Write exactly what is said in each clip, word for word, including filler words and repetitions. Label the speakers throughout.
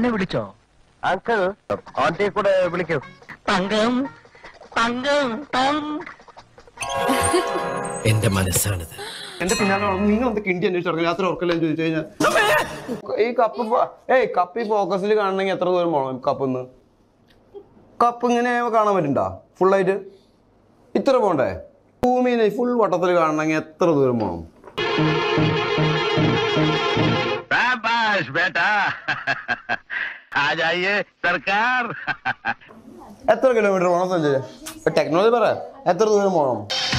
Speaker 1: എന്നെ വിളിച്ചോ?
Speaker 2: അങ്കിൾ ആന്റിയെ കൂടെ വിളിക്കൂ.
Speaker 1: തങ്കം തങ്കം
Speaker 3: എന്റെ മനസ്സാണിത്.
Speaker 4: എന്റെ പിന്നാലെ നിങ്ങൾ എന്തൊക്കെ ഇന്ത്യ അന്വേഷിച്ചു രാത്രി ഉറക്കല്ലെന്ന് ചോദിച്ചു കഴിഞ്ഞാൽ ഈ കപ്പ് ഏയ് കപ്പ് ഈ ഫോക്കസിൽ കാണണമെങ്കിൽ എത്ര ദൂരം പോകണം? കപ്പിന്ന് കപ്പ് ഇങ്ങനെ കാണാൻ പറ്റണ്ട ഫുള്ളായിട്ട് ഇത്ര പോണ്ടേ? ഭൂമിനെ ഫുൾ വട്ടത്തിൽ കാണണമെങ്കിൽ എത്ര ദൂരം പോകണം? എത്ര കിലോമീറ്റർ പോകണം സഞ്ജയ്? ടെക്നോളജി പറ, എത്ര ദൂരം പോകണം?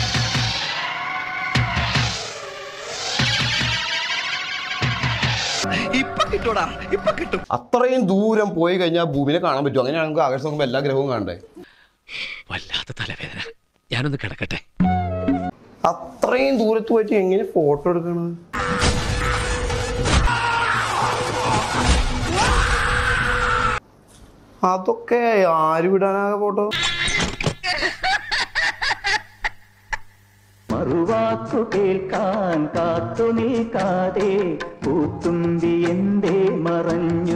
Speaker 4: അത്രയും ദൂരം പോയി കഴിഞ്ഞാൽ ഭൂമിനെ കാണാൻ പറ്റും. അങ്ങനെയാണ് നമുക്ക് ആകാശം നോക്കുമ്പോൾ എല്ലാ ഗ്രഹവും കാണണ്ടേ?
Speaker 3: വല്ലാത്ത തലവേദന, ഞാനൊന്ന് കിടക്കട്ടെ.
Speaker 4: അത്രയും ദൂരത്ത് പോയിട്ട് എങ്ങനെ ഫോട്ടോ എടുക്കണത്? അതൊക്കെ ആര് വിടാനാകെ ഫോട്ടോ?
Speaker 5: മറുവാക്കു കേൾക്കാൻ കാത്തു നിൽക്കാതെ പൂത്തുമ്പി എന്തേ മറഞ്ഞു.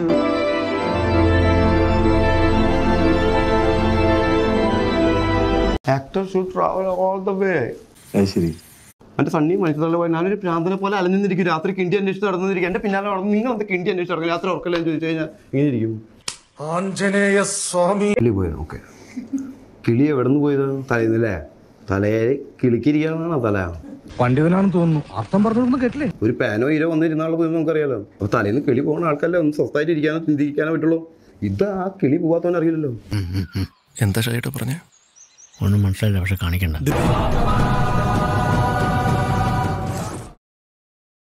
Speaker 4: Actor should travel all the way. ശരി, എന്റെ സണ്ണി മനുഷ്യരുടെ പോയി ഞാനൊരു പ്രാന്തനെ പോലെ അലഞ്ഞിരിക്കും. രാത്രി കിണ്ടി അന്വേഷിച്ച് നടന്നിരിക്കും. എന്റെ പിന്നാലെ നടന്നു നിങ്ങൾ എന്ത് കിണ്ടി അന്വേഷിച്ച് നടക്കും? രാത്രി ഉറക്കല്ലെന്ന് ചോദിച്ചു കഴിഞ്ഞാൽ ഇങ്ങനെ ഇരിക്കും.
Speaker 6: ആഞ്ജനേയ സ്വാമി
Speaker 4: കിളി പോയത്. ഓക്കെ, കിളി എവിടെ നിന്ന് പോയത്? തലേന്നല്ലേ? തലയിൽ കിളിക്കിരിക്കാന്നാണോ തല?
Speaker 6: പണ്ഡിതനാണെന്ന് തോന്നുന്നു. അർത്ഥം പറഞ്ഞൊന്നും കേട്ടില്ലേ?
Speaker 4: ഒരു പാനോ ഇരോ വന്നിരുന്നാളെ പോയി നമുക്കറിയാലോ. അപ്പൊ തലേന്ന് കിളി പോകുന്ന ആൾക്കല്ലേ ഒന്ന് സ്വസ്ഥമായിട്ട് ഇരിക്കാനോ ചിന്തിക്കാനോ പറ്റുള്ളൂ. ഇത് ആ കിളി പോകാത്തവൻ അറിയില്ലല്ലോ.
Speaker 3: എന്താ ഷൈട്ട് പറഞ്ഞേ?
Speaker 7: ഒന്നും മനസ്സിലായില്ല, പക്ഷെ കാണിക്കണ്ട.